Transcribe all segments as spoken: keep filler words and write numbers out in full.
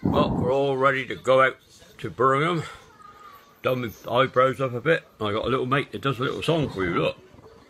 Well, we're all ready to go out to Birmingham. Done my eyebrows up a bit. I got a little mate that does a little song for you, look.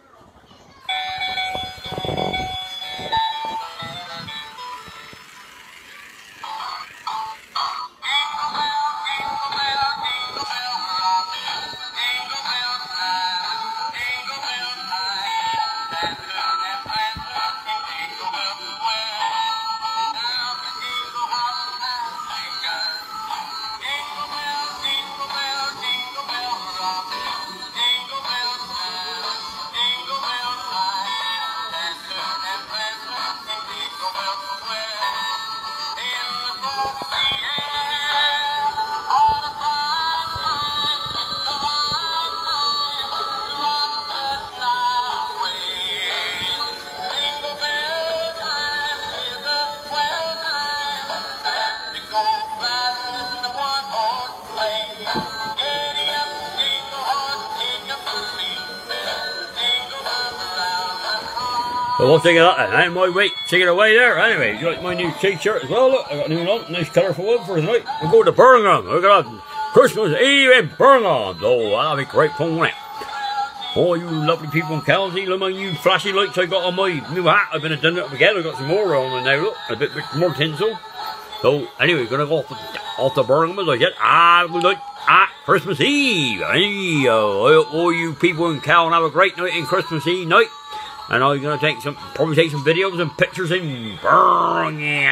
So what's thinking of that then? My weight, take it away there. Anyway, you like my new t-shirt as well? Look, I got a new one, nice colourful one for tonight. We'll go to Birmingham. Look at that. Christmas Eve in Birmingham. Oh, that'll be great fun, won't it? Oh, you lovely people in Kelsey, look at my new flashy lights I got on my new hat. I've been done it up again. I've got some more on now, look. A bit, bit more tinsel. So, anyway, we're going to go off to, off to Birmingham as I said. Ah, good night at Christmas Eve. Hey, uh, all you people in Cal have a great night in Christmas Eve night. And I'm going to take some, probably take some videos and pictures in Birmingham.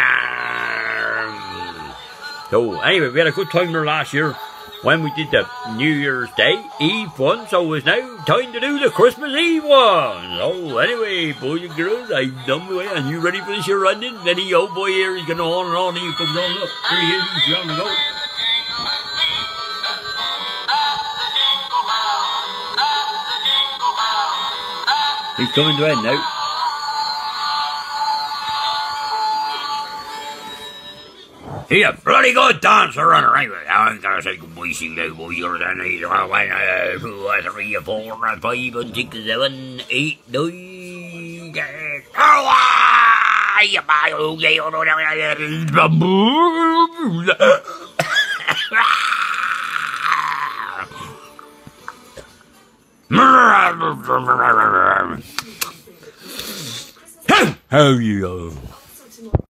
So anyway, we had a good time there last year when we did the New Year's Day Eve one. So it's now time to do the Christmas Eve one. So anyway, boys and girls, I've done my way. Are you ready for this year running? Then the old boy here is going on and on. And he comes on, look, here he is, he's trying to go. He's coming to end now. He's a bloody good dancer runner, anyway. I'm gonna say good boy, see you boys. You're done. He's one, uh, two, uh, three, four, five, and six, seven, eight, nine, ten. Oh, you buy, okay, How you go?